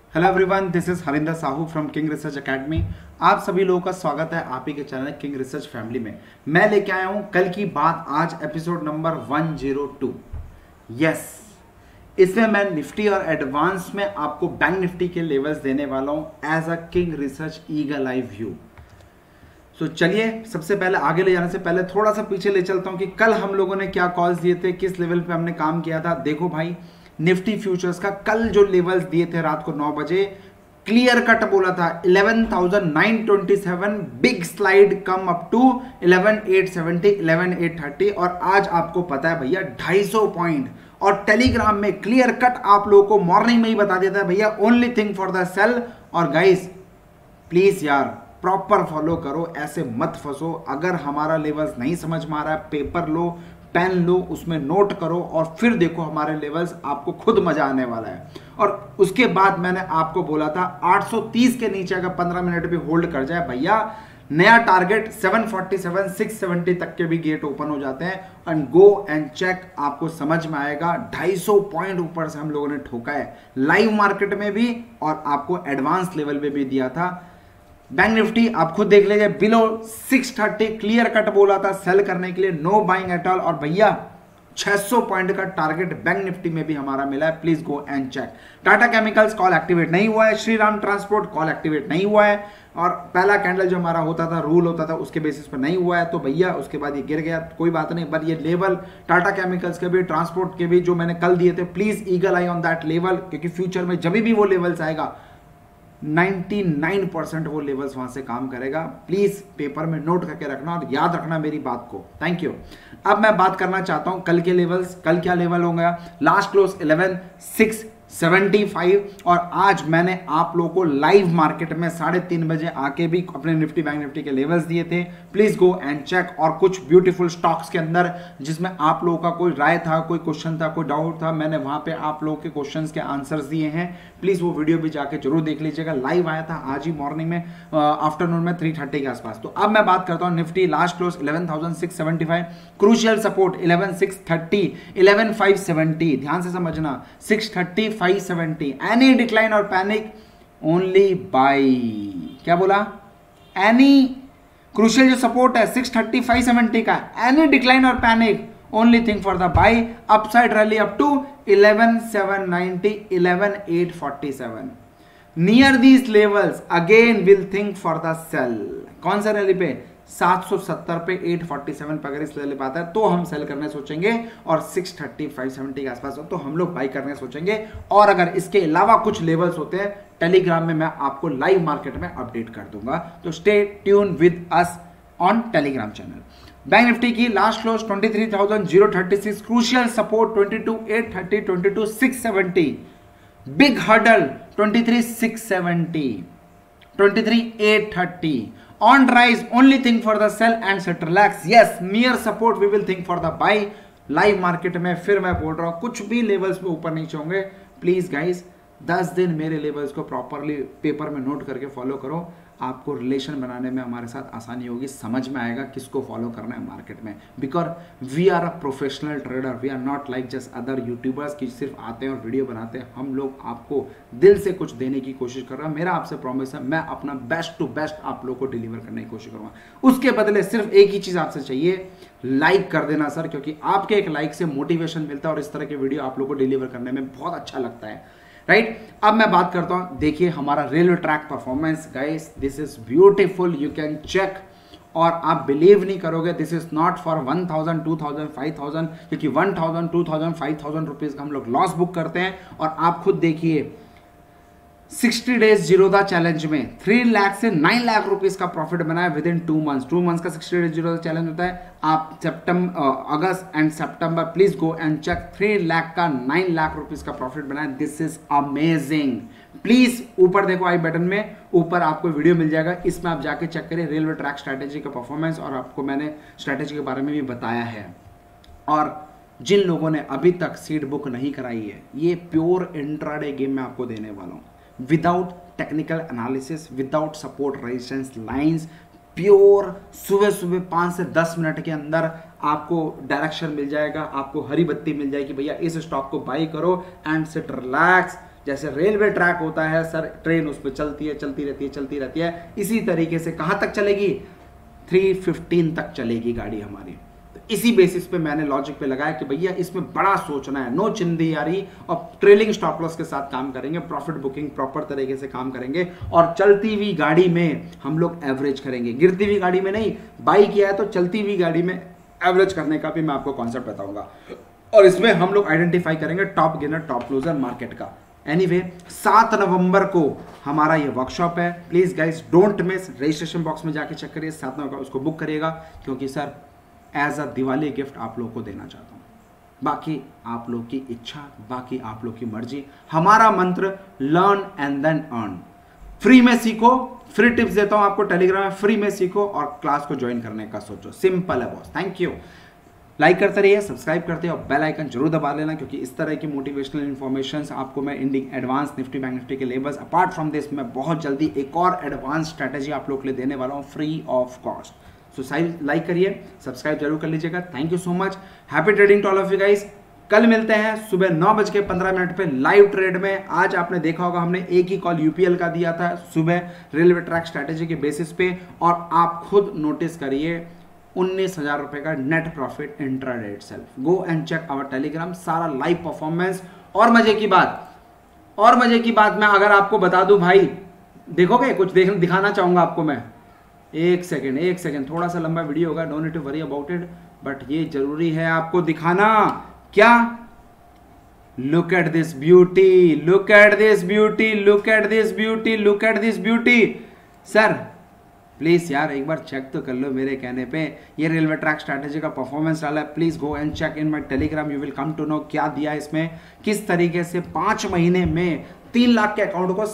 Hello everyone, this is Harinder Sahu from King Research Academy. आप सभी लोगों का स्वागत है आप ही के चैनल किंग रिसर्च फैमिली में। मैं लेके आया हूं कल की बात, आज एपिसोड नंबर 102। यस, इसमें मैं निफ्टी और एडवांस में आपको बैंक निफ्टी के लेवल्स देने वाला हूं as a King Research eagle eye view. तो चलिए, सबसे पहले आगे ले जाने से पहले थोड़ा सा पीछे ले चलता हूं कि कल हम लोगों ने क्या कॉल्स दिए थे, किस लेवल पे हमने काम किया था। देखो भाई, निफ्टी फ्यूचर्स का कल जो लेवल्स दिए थे रात को 9 बजे, क्लियर कट बोला था 11,927, big slide come up to 11,870, 11,830। और आज आपको पता है भैया 250 पॉइंट, और टेलीग्राम में क्लियर कट आप लोगों को मॉर्निंग में ही बता देता है भैया only thing for the sell. और गाइस प्लीज यार प्रॉपर फॉलो करो, ऐसे मत फंसो। अगर हमारा लेवल्स नहीं समझ में आ रहा है, पेपर लो, पेन लो, उसमें नोट करो और फिर देखो हमारे लेवल्स, आपको खुद मजा आने वाला है। और उसके बाद मैंने आपको बोला था 830 के नीचे अगर 15 मिनट भी होल्ड कर जाए भैया, नया टारगेट 747, 670 तक के भी गेट ओपन हो जाते हैं। एंड गो एंड चेक, आपको समझ में आएगा। 250 पॉइंट ऊपर से हम लोगों ने ठोका है लाइव मार्केट में भी, और आपको एडवांस लेवल पे भी दिया था। बैंक निफ्टी आप खुद देख लीजिए, बिलो 630 क्लियर कट बोला था सेल करने के लिए, नो बाइंग एट ऑल। और भैया 600 पॉइंट का टारगेट बैंक निफ्टी में भी हमारा मिला है, please go and check. Tata chemicals call activate नहीं हुआ है, श्रीराम ट्रांसपोर्ट कॉल एक्टिवेट नहीं हुआ है, और पहला कैंडल जो हमारा होता था, रूल होता था, उसके बेसिस पर नहीं हुआ है। तो भैया उसके बाद ये गिर गया, कोई बात नहीं। बट ये लेवल टाटा केमिकल्स के भी, ट्रांसपोर्ट के भी जो मैंने कल दिए थे, please eagle eye on that level, क्योंकि फ्यूचर में जब भी वो लेवल्स आएगा 99% वो लेवल्स वहां से काम करेगा। प्लीज पेपर में नोट करके रखना और याद रखना मेरी बात को। Thank you. अब मैं बात करना चाहता हूं कल के लेवल्स। कल क्या लेवल होगा? लास्ट क्लोज 11,675, और आज मैंने आप लोगों को लाइव मार्केट में 3:30 बजे आके भी अपने निफ्टी बैंक निफ्टी के लेवल्स दिए थे, प्लीज गो एंड चेक। और कुछ ब्यूटीफुल स्टॉक्स के अंदर जिसमें आप लोगों का कोई राय था, कोई क्वेश्चन था, कोई डाउट था, मैंने वहां पे आप लोगों के क्वेश्चंस के आंसर्स दिए हैं। प्लीज वो वीडियो भी जाके जरूर देख लीजिएगा। लाइव आया था आज ही मॉर्निंग में, आफ्टरनून में 3:30 के आसपास। तो अब मैं बात करता हूं Nifty last close 11,675, crucial support 11,630, 11,570, ध्यान से समझना, 630, 570। एनी डिक्लाइन और पैनिक ओनली बाई, क्या बोला? एनी क्रूशियल जो सपोर्ट है 630, 570 का, एनी डिक्लाइन और panic only thing for the buy, upside rally up to 11,790, 11,847. Near these levels again will think for the sell. कौन सा रैली पे? 770 पे, 847 पे अगर इस लेवल पे आता है तो हम सेल करने सोचेंगे, और 630, 570 के आसपास हो तो हम लोग बाई करने सोचेंगे। और अगर इसके अलावा कुछ लेवल्स होते हैं, टेलीग्राम में मैं आपको लाइव मार्केट में अपडेट कर दूंगा। तो stay tune with us on Telegram channel. Bank Nifty की last close 23,036, crucial support 22,830, 22,670, big hurdle 23,670, 23,830, on rise only thing for the sell and set relax. Yes, near support we will think for the buy. Live market में फिर मैं बोल रहा हूं, कुछ भी levels पे ऊपर नीचे होंगे, प्लीज गाइज 10 दिन मेरे लेवल्स को प्रॉपरली पेपर में नोट करके फॉलो करो। आपको रिलेशन बनाने में हमारे साथ आसानी होगी, समझ में आएगा किसको फॉलो करना है मार्केट में। Because we are a professional trader, we are not like just other YouTubers की सिर्फ आते हैं और वीडियो बनाते हैं। हम लोग आपको दिल से कुछ देने की कोशिश कर रहे हैं। मेरा आपसे प्रॉमिस है, मैं अपना बेस्ट टू बेस्ट आप लोग को डिलीवर करने की कोशिश करूँगा। उसके बदले सिर्फ एक ही चीज़ आपसे चाहिए, लाइक कर देना सर, क्योंकि आपके एक लाइक से मोटिवेशन मिलता है और इस तरह के वीडियो आप लोग को डिलीवर करने में बहुत अच्छा लगता है, राइट। अब मैं बात करता हूं, देखिए हमारा railway track performance guys, this is beautiful, you can check. और आप बिलीव नहीं करोगे, दिस इज नॉट फॉर 1,000, 2,000, 5,000, क्योंकि 1,000, 2,000, 5,000 रुपीज का हम लोग लॉस बुक करते हैं। और आप खुद देखिए 60 डेज जीरोधा चैलेंज में 3 लाख से 9 लाख रुपीस का प्रॉफिट बनाया विद इन 2 मंथ्स। 2 मंथ्स का 60 डेज जीरोधा चैलेंज होता है। आप August and September please go and check, 3 lakh का 9 लाख रुपीस का प्रॉफिट बनाया। This is amazing. प्लीज ऊपर देखो आई बटन में, ऊपर आपको वीडियो मिल जाएगा, इसमें आप जाके चेक करिए रेलवे ट्रैक स्ट्रैटेजी का परफॉर्मेंस, और आपको मैंने स्ट्रैटेजी के बारे में भी बताया है। और जिन लोगों ने अभी तक सीट बुक नहीं कराई है, ये प्योर इंट्राडे गेम में आपको देने वाला हूं, without technical analysis, without support resistance lines, pure सुबह सुबह 5 से 10 मिनट के अंदर आपको डायरेक्शन मिल जाएगा, आपको हरी बत्ती मिल जाएगी, भैया इस स्टॉक को बाई करो एंड सिट रिलैक्स। जैसे रेलवे ट्रैक होता है सर, ट्रेन उस पर चलती है, चलती रहती है, इसी तरीके से कहां तक चलेगी, 315 तक चलेगी गाड़ी हमारी। तो इसी बेसिस पे मैंने लॉजिक पे लगाया कि भैया इसमें बड़ा सोचना है, नो चिंदी यारी, और ट्रेलिंग स्टॉप लॉस के साथ काम करेंगे, प्रॉफिट बुकिंग प्रॉपर तरीके से काम करेंगे, और चलती हुई गाड़ी में हम लोग एवरेज करेंगे, गिरती हुई गाड़ी में नहीं। बाई किया है तो चलती हुई गाड़ी में एवरेज करने का भी मैं आपको कॉन्सेप्ट बताऊंगा, और इसमें हम लोग आइडेंटिफाई करेंगे top gainer top loser market का। एनीवे 7 नवंबर को हमारा ये वर्कशॉप है, please guys don't miss, registration box में जाके चेक करिए, 7 नवंबर उसको बुक करिएगा, क्योंकि sir as a Diwali gift आप लोगों को देना चाहता हूं। बाकी आप लोग की इच्छा, बाकी आप लोग की मर्जी। हमारा मंत्र learn and then earn. Free में सीखो, फ्री टिप्स देता हूं आपको टेलीग्राम में, फ्री में सीखो और क्लास को ज्वाइन करने का सोचो, सिंपल है बॉस। Thank you. लाइक करते रहिए, सब्सक्राइब करते और बेल आइकन जरूर दबा लेना, क्योंकि इस तरह की मोटिवेशनल इन्फॉर्मेशन आपको मैं इंडिंग एडवांस निफ्टी बैंक निफ्टी के लेवल्स, अपार्ट फ्रॉम दिस मैं बहुत जल्दी एक और एडवांस स्ट्रैटेजी आप लोग के लिए देने वाला हूँ free of cost. So like करिए, सब्सक्राइब जरूर कर लीजिएगा। Thank you so much, happy trading to all of you guys. कल मिलते हैं सुबह 9:15 पे लाइव ट्रेड में। आज आपने देखा होगा हमने एक ही कॉल यूपीएल का दिया था सुबह रेलवे ट्रैक स्ट्रैटेजी के बेसिस पे, और आप खुद नोटिस करिए 19,000 रुपए का net profit intraday itself. Go and check our Telegram, सारा लाइव परफॉर्मेंस। और मजे की बात मैं अगर आपको बता दूं भाई, देखोगे कुछ दिखाना चाहूंगा आपको मैं। एक सेकेंड, थोड़ा सा लंबा वीडियो होगा, don't need to worry about it, but ये जरूरी है आपको दिखाना। क्या? Look at this beauty, look at this beauty, look at this beauty, look at this beauty. Sir please यार एक बार चेक तो कर लो मेरे कहने पे। ये रेलवे ट्रैक स्ट्रैटेजी का परफॉर्मेंस डाला है, please go and check in my Telegram, you will come to know क्या दिया इसमें, किस तरीके से 5 महीने में 3 लाख के अकाउंट को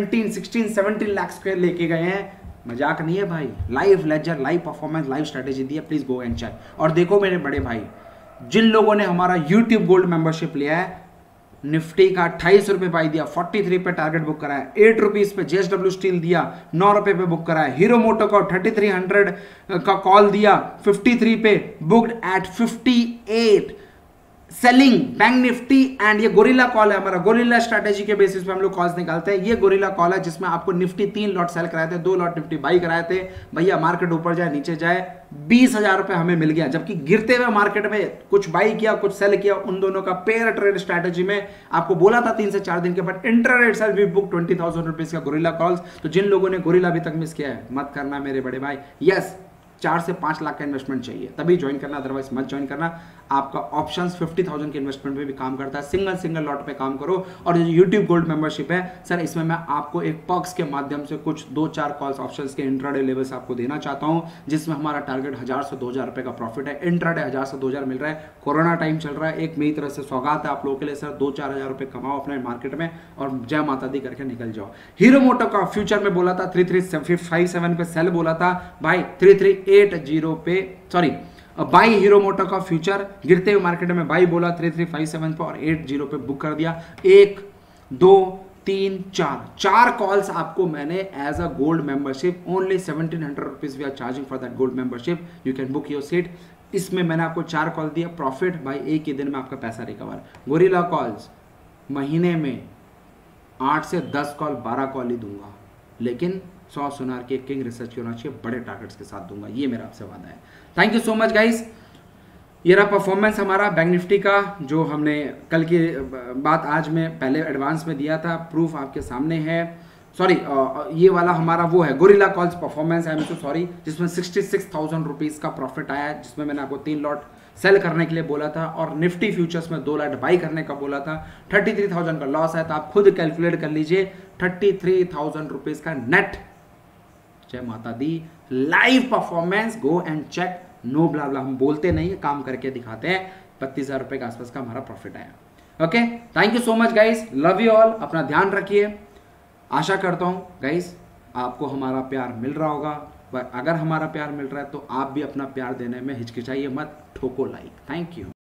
16-17 लाख के लेके गए हैं। मजाक नहीं है भाई, live ledger, live performance, live strategy दी है, प्लीज गो एंड चेक। और देखो मेरे बड़े भाई, जिन लोगों ने हमारा यूट्यूब गोल्ड मेंबरशिप लिया है, निफ्टी का 28 रुपए बाई दिया, 43 पे टारगेट बुक कराया, 8 रुपीज पे जेएसडब्ल्यू स्टील दिया, 9 रुपए पे बुक कराया, हीरो मोटो का 3300 का कॉल दिया, 53 पे booked at 58, selling bank Nifty and ये गोरिल्ला कॉल है हमारा, गोरिल्ला स्ट्रैटेजी के बेसिस पे हम लोग कॉल्स निकालते हैं। ये गोरिल्ला कॉल है जिसमें आपको निफ्टी 3 लॉट सेल कराए थे, 2 लॉट निफ्टी बाई कराए थे। भैया मार्केट ऊपर जाए नीचे जाए 20,000 रुपए हमें मिल गया, जबकि गिरते हुए मार्केट में कुछ बाई किया कुछ सेल किया, उन दोनों का पेयर ट्रेड स्ट्रैटेजी में आपको बोला था 3 से 4 दिन के बाद intraday itself we book 20,000 rupees का गोरिल्ला कॉल्स। तो जिन लोगों ने गोरिल्ला अभी तक मिस किया है मत करना मेरे बड़े भाई। यस 4 से 5 लाख का इन्वेस्टमेंट चाहिए तभी ज्वाइन करना, अदरवाइज मत ज्वाइन करना। आपका ऑप्शंस 50,000 के इन्वेस्टमेंट पे भी काम करता है, सिंगल लॉट पे काम करो। और जो यूट्यूब गोल्ड मेंबरशिप है सर, इसमें मैं आपको एक पर्क्स के माध्यम से कुछ 2-4 कॉल्स ऑप्शंस के इंट्राडे लेवल्स आपको देना चाहता हूं, जिसमें हमारा टारगेट 1,000 से 2,000 रुपए का प्रॉफिट है। इंट्राडे 1,000 से 2,000 मिल रहा है, कोरोना टाइम चल रहा है, एक मेरी तरफ से सौगात है आप लोगों के लिए सर। 2-4 हज़ार रुपए कमाओ अपने मार्केट में और जय माता दी करके निकल जाओ। हीरो मोटो का फ्यूचर में बोला था 3357 पे सेल बोला था भाई, 3380 पे सॉरी बाई हीरो मोटो का फ्यूचर गिरते हुए मार्केट में बाई बोला 3357 पे और 80 पे बुक कर दिया। 1 2 3 4 कॉल्स आपको मैंने as a gold membership, only 1700 rupees we are charging for that gold membership, you can book your seat. इसमें मैंने आपको 4 कॉल दिया, प्रॉफिट भाई एक ही दिन में आपका पैसा रिकवर। गोरिल्ला कॉल्स महीने में 8 से 10 कॉल 12 कॉल ही दूंगा, लेकिन 100 सुनार के किंग रिसर्च की होना चाहिए, बड़े टारगेट्स के साथ दूंगा, ये मेरा आपसे वादा है। Thank you so much guys. ये रहा परफॉर्मेंस हमारा बैंक निफ्टी का, जो हमने कल की बात आज में पहले एडवांस में दिया था, प्रूफ आपके सामने है। सॉरी ये वाला हमारा वो है गोरिल्ला कॉल्स परफॉर्मेंस है, सॉरी, जिसमें 66,000 रुपीज का प्रॉफिट आया है, जिसमें मैंने आपको 3 लॉट सेल करने के लिए बोला था और निफ्टी फ्यूचर्स में 2 लॉट बाई करने का बोला था। 33,000 का लॉस है, तो आप खुद कैलकुलेट कर लीजिए 33,000 रुपीज का नेट। जय माता दी, live performance, go and check, no bla bla, हम बोलते नहीं है, काम करके दिखाते हैं। 32,000 रुपए के आसपास का हमारा प्रॉफिट आया। Okay, thank you so much guys, love you all, अपना ध्यान रखिए। आशा करता हूं गाइस आपको हमारा प्यार मिल रहा होगा, पर अगर हमारा प्यार मिल रहा है तो आप भी अपना प्यार देने में हिचकिचाइए मत, ठोको लाइक। Thank you.